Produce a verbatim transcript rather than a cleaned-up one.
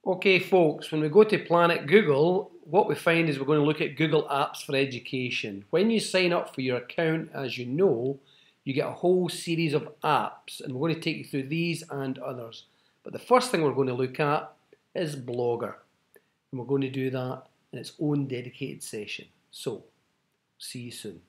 Okay folks, when we go to Planet Google, what we find is we're going to look at Google Apps for Education. When you sign up for your account, as you know, you get a whole series of apps, and we're going to take you through these and others. But the first thing we're going to look at is Blogger, and we're going to do that in its own dedicated session. So, see you soon.